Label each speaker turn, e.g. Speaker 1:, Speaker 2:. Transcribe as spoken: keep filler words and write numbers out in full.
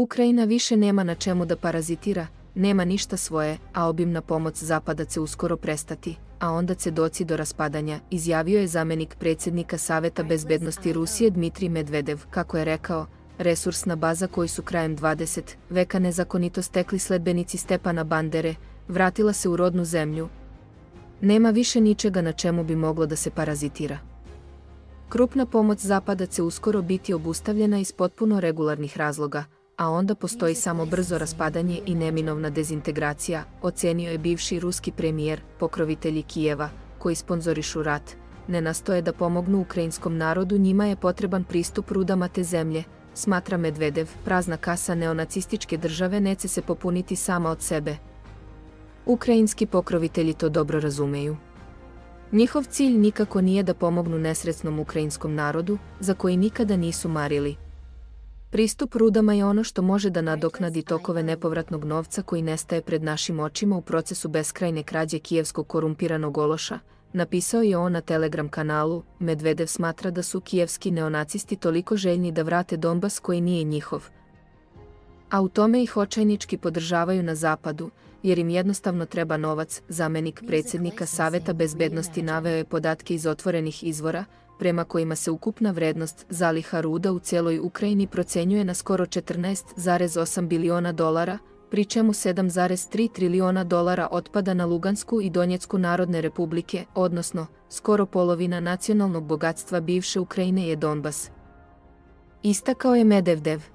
Speaker 1: Ukrajina više nema na čemu da parazitira, nema ništa svoje, a obimna pomoć Zapada će uskoro prestati, a onda će doći do raspadanja, izjavio je zamenik predsjednika Saveta bezbednosti Rusije Dmitrij Medvedev. Kako je rekao, resursna baza koju su krajem dvadesetog veka nezakonito stekli sledbenici Stepana Bandere, vratila se u rodnu zemlju. Nema više ničega na čemu bi moglo da se parazitira. Krupna pomoć Zapada će uskoro biti obustavljena iz potpuno regularnih razloga, a onda postoji samo brzo raspadanje i neminovna dezintegracija, ocenio je bivši ruski premijer. Pokrovitelji Kijeva, koji sponzorišu rat, ne nastoje da pomognu ukrajinskom narodu, njima je potreban pristup rudama te zemlje, smatra Medvedev. Prazna kasa neonacističke države neće se popuniti sama od sebe. Ukrajinski pokrovitelji to dobro razumeju. Njihov cilj nikako nije da pomognu nesretnom ukrajinskom narodu, za koji nikada nisu marili. Pristup rudama je ono što može da nadoknadi tokove nepovratnog novca koji nestaje pred našim očima u procesu beskrajne krađe kijevskog korumpiranog ološa, napisao je on na Telegram kanalu. Medvedev smatra da su kijevski neonacisti toliko željni da vrate Donbas koji nije njihov, a u tome ih očajnički podržavaju na Zapadu, jer im jednostavno treba novac. Zamenik predsjednika Saveta bezbednosti naveo je podatke iz otvorenih izvora, prema kojima se ukupna vrednost zaliha ruda u cijeloj Ukrajini procenjuje na skoro četrnaest zarez osam biliona dolara, pri čemu sedam zarez tri triliona dolara otpada na Lugansku i Donjecku narodne republike, odnosno skoro polovina nacionalnog bogatstva bivše Ukrajine je Donbas, istakao je Medvedev.